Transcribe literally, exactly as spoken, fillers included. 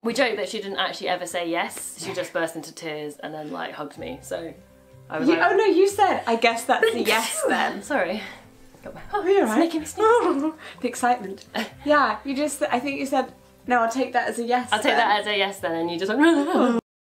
We joked that she didn't actually ever say yes. She just burst into tears and then like hugged me. So I was you, like, oh no, you said, I guess that's a yes then. Sorry. Got my, oh, you're right. making me sneeze. The excitement. Yeah, you just, I think you said, no, I'll take that as a yes I'll take then. that as a yes then, and you just went,